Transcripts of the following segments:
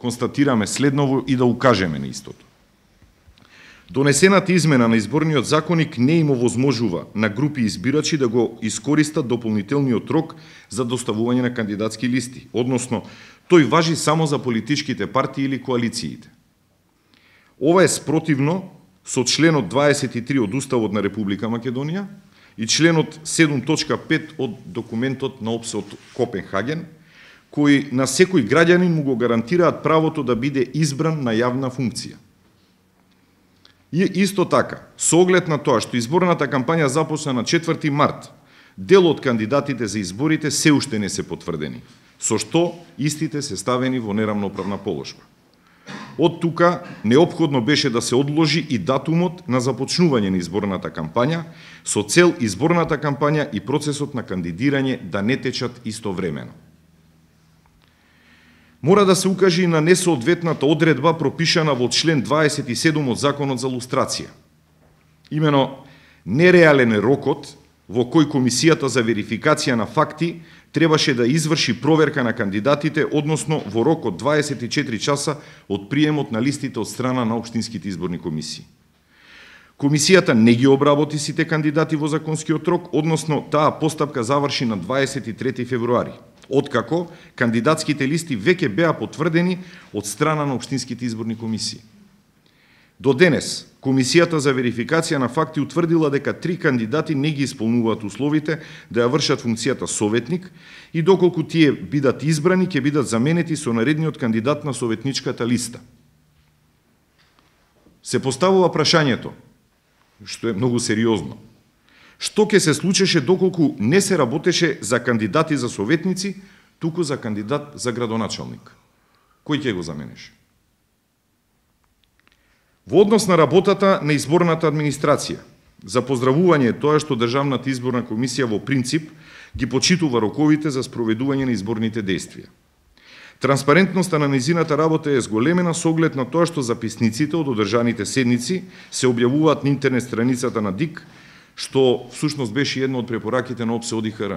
констатираме следново и да укажеме на истото. Донесената измена на изборниот законник не им овозможува на групи избирачи да го искористат дополнителниот рок за доставување на кандидатски листи, односно тој важи само за политичките партии или коалициите. Ова е спротивно со членот 23 од Уставот на Република Македонија и членот 7.5 од документот на ОПСЕ од Копенхаген, кои на секој граѓанин му го гарантираат правото да биде избран на јавна функција. И исто така, со оглед на тоа што изборната кампања започна на 4 март, дел од кандидатите за изборите се уште не се потврдени, со што истите се ставени во нерамноправна положба. Од тука неопходно беше да се одложи и датумот на започнување на изборната кампања, со цел изборната кампања и процесот на кандидирање да не течат истовремено. Мора да се укаже и на несоодветната одредба пропишана во член 27 од Законот за лустрација. Имено, нереален е рокот во кој Комисијата за верификација на факти требаше да изврши проверка на кандидатите, односно во рок од 24 часа од приемот на листите од страна на општинските изборни комисии. Комисијата не ги обработи сите кандидати во законскиот рок, односно таа постапка заврши на 23 февруари, откако кандидатските листи веќе беа потврдени од страна на општинските изборни комисии. До денес, Комисијата за верификација на факти утврдила дека 3 кандидати не ги исполнуваат условите да ја вршат функцијата советник и доколку тие бидат избрани, ќе бидат заменети со наредниот кандидат на советничката листа. Се поставува прашањето, што е многу сериозно. Што ќе се случеше доколку не се работеше за кандидати за советници, туку за кандидат за градоначалник? Кој ќе го заменеше? Во однос на работата на изборната администрација, за поздравување тоа што Државната изборна комисија во принцип ги почитува роковите за спроведување на изборните действија. Транспарентноста на нејзината работа е зголемена со оглед на тоа што записниците од одржаните седници се објавуваат на интернет страницата на ДИК, што всушност беше една од препораките на ОПСЕ ОДИХР.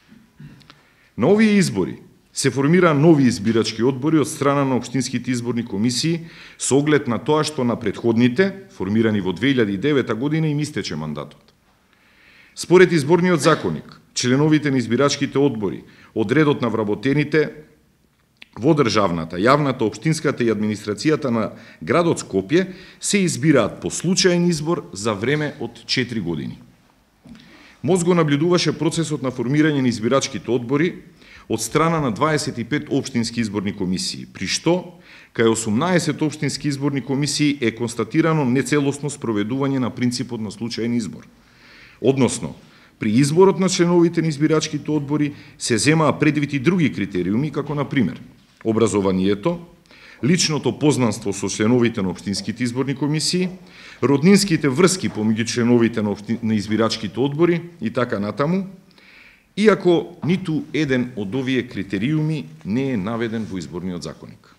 На овие избори се формира нови избирачки одбори од страна на општинските изборни комисии со оглед на тоа што на претходните, формирани во 2009 година, им истече мандатот. Според изборниот законник, членовите на избирачките одбори од редот на вработените во државната, јавната, општинската и администрацијата на градот Скопје се избираат по случаен избор за време од 4 години. МОЗ го наблюдуваше процесот на формирање на избирачките одбори од страна на 25 општински изборни комисии, при што кај 18 општински изборни комисии е констатирано нецелосно спроведување на принципот на случаен избор. Односно, при изборот на членовите на избирачките одбори се земаа предвид и други критериуми, како на пример образованието, личното познанство со членовите на општинските изборни комисии, роднинските врски помеѓу членовите на избирачките одбори и така натаму, иако ниту еден од овие критериуми не е наведен во изборниот законник.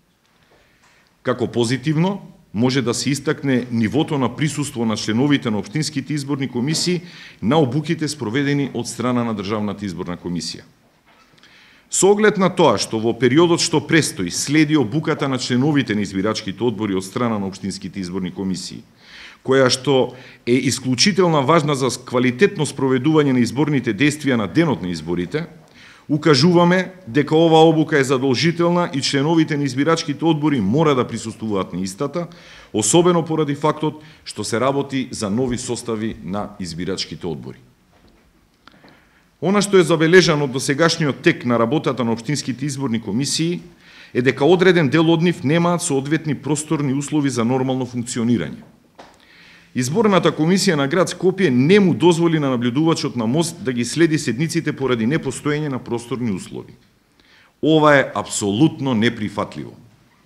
Како позитивно, може да се истакне нивото на присуство на членовите на општинските изборни комисии на обуките спроведени од страна на Државната изборна комисија. Со оглед на тоа што во периодот што престои следи обуката на членовите на избирачките одбори од страна на општинските изборни комисии, која што е исклучително важна за квалитетно спроведување на изборните действија на денот на изборите, укажуваме дека оваа обука е задолжителна и членовите на избирачките одбори мора да присуствуваат на истата, особено поради фактот што се работи за нови состави на избирачките одбори. Она што е забележано од досегашниот тек на работата на општинските изборни комисии е дека одреден дел од нив немаат соодветни просторни услови за нормално функционирање. Изборната комисија на град Скопје не му дозволи на наблюдувачот на МОЗ да ги следи седниците поради непостоење на просторни услови. Ова е апсолутно неприфатливо.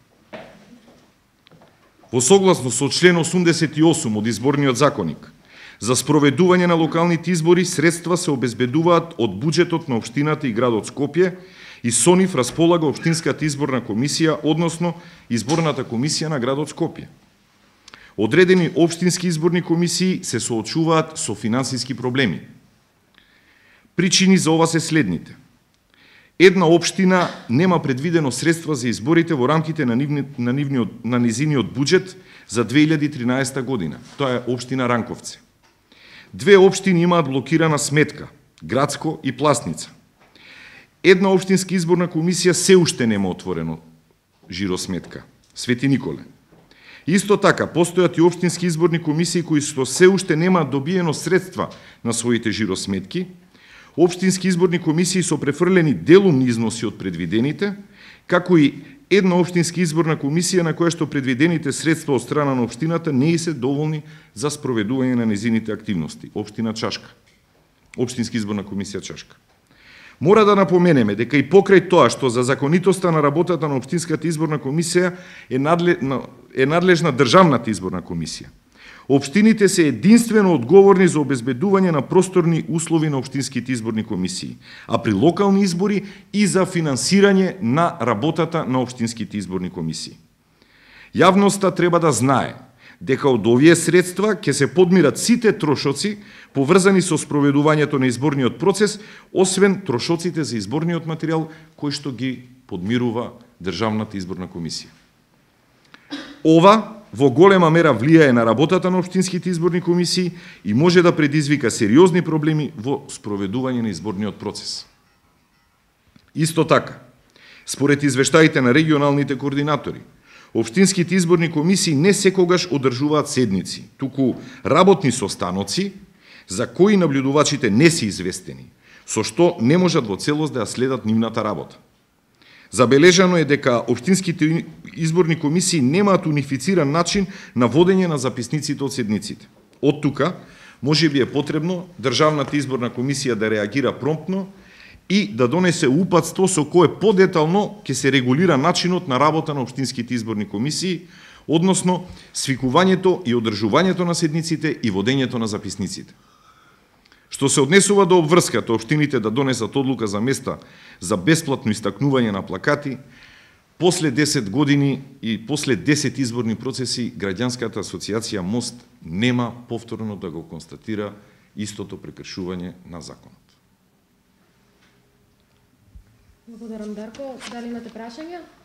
Во согласност со член 88 од изборниот законник, за спроведување на локалните избори средства се обезбедуваат од буџетот на општината и градот Скопје и со нив располага општинската изборна комисија, односно изборната комисија на градот Скопје. Одредени општински изборни комисии се соочуваат со финансиски проблеми. Причини за ова се следните. една општина нема предвидено средства за изборите во рамките на низиниот буџет за 2013 година. Тоа е општина Ранковце. Две општини имаат блокирана сметка, Градско и Пласница. Една општинска изборна комисија се уште нема отворено жиросметка, Свети Николе. Исто така, постојат и општински изборни комисии кои што се уште нема добиено средства на своите жиросметки, општински изборни комисии со префрлени делумни износи од предвидените, како и една општинска изборна комисија на која што предвидените средства од страна на општината не се доволни за спроведување на незините активности. Општина Чашка. Општинска изборна комисија Чашка. Мора да напоменеме дека и покрај тоа што за законитоста на работата на општинската изборна комисија е надлежна државната изборна комисија. Општините се единствено одговорни за обезбедување на просторни услови на општинските изборни комисии, а при локални избори и за финансирање на работата на општинските изборни комисии. Јавноста треба да знае дека од овие средства ќе се подмират сите трошоци поврзани со спроведувањето на изборниот процес, освен трошоците за изборниот материјал кој што ги подмирува Државната изборна комисија. Ова во голема мера влијае на работата на општинските изборни комисии и може да предизвика сериозни проблеми во спроведување на изборниот процес. Исто така, според извештаите на регионалните координатори, општинските изборни комисии не секогаш одржуваат седници, туку работни состаноци за кои наблюдувачите не се известени, со што не можат во целост да ја следат нивната работа. Забележано е дека општинските изборни комисии немаат унифициран начин на водење на записниците од седниците. Од тука, можеби е потребно Државната изборна комисија да реагира промптно и да донесе упатство со кое подетално ќе се регулира начинот на работа на општинските изборни комисии, односно свикувањето и одржувањето на седниците и водењето на записниците. Што се однесува до обврската општините да донесат одлука за места за бесплатно истакнување на плакати, после 10 години и после 10 изборни процеси, Граѓанската асоциација Мост нема повторно да го констатира истото прекршување на законот. Благодарам, Дарко. Дали имате прашања?